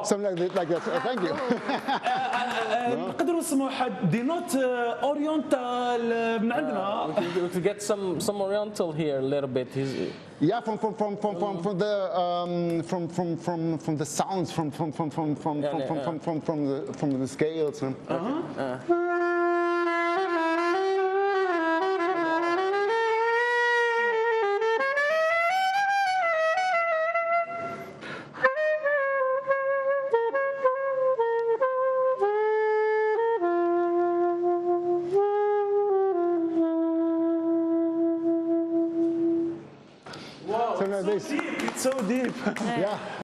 something like that. Thank you. نقدروا نسمعوا حد دي نوت اورينتال من عندنا. We could get some Oriental here a little bit. Yeah, from the sounds, from the scales. Wow, it's so deep. It's so deep. Yeah.